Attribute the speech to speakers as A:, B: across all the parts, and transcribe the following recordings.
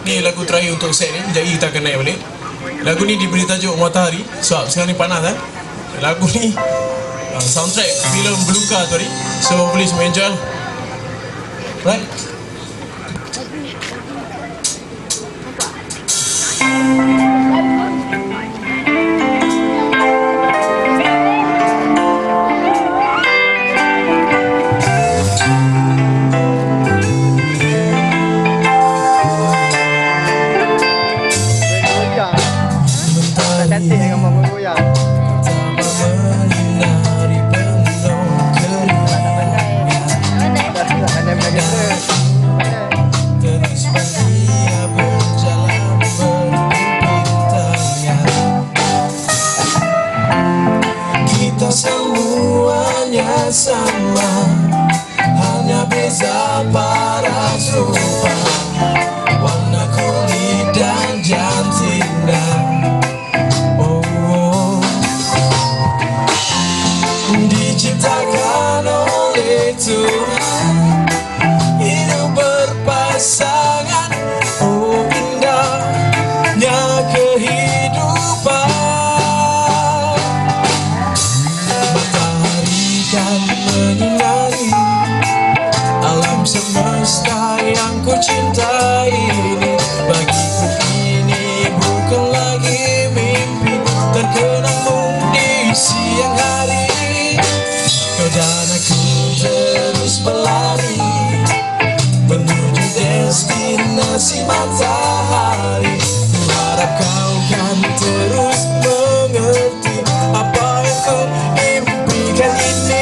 A: Ni lagu terakhir untuk set ni, jadi kita akan naik balik. Lagu ni diberi tajuk Matahari sebab sekarang ni panas kan. Lagu ni soundtrack filem Beluka tu tadi. So please enjoy. Right?
B: Cantik kan gambar goyang.
A: Kita semuanya sama, hanya beza paras rupa, warna kulit dan jantina. Diciptakan oleh Tuhan, hidup berpasangan. Oh indahnya kehidupan. Matahari kan menyinari alam semesta yang ku cintai ini. Bagiku ini bukan lagi mimpi terkenangmu di siang hari. Kau dan aku terus berlari menuju destinasi matahari. Ku harap kau kan terus mengerti apa yang ku impikan ini.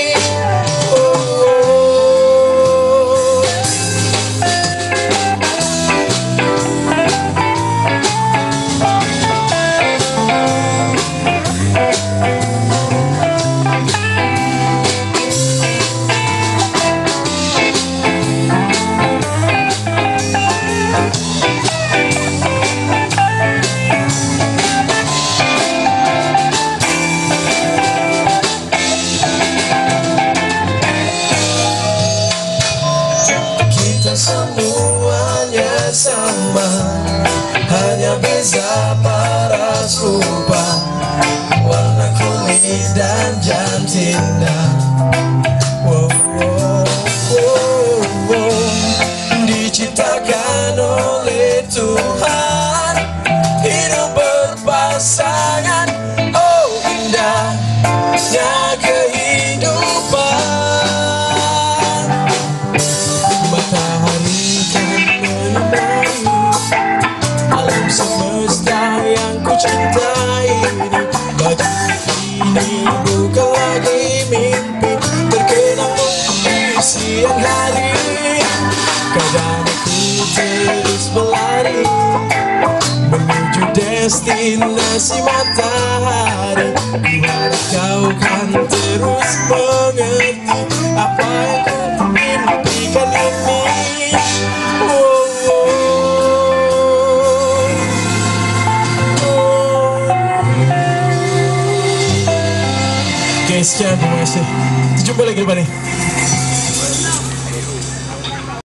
A: Semuanya sama, hanya beza paras rupa, warna kulit dan jantina. Diciptakan oleh Tuhan, hidup berpasangan. Oh indahnya kehidupan. Matahari kan menyinari alam semesta yang ku cintai ini. Bagiku ini bukan lagi mimpi terkenangmu di siang hari. Kau dan aku terus berlari menuju destinasi matahari. Ku harap kau kan terus mengerti apa yang ku impikan ini. Oke, sekian, terima kasih. Jumpa lagi depan nih.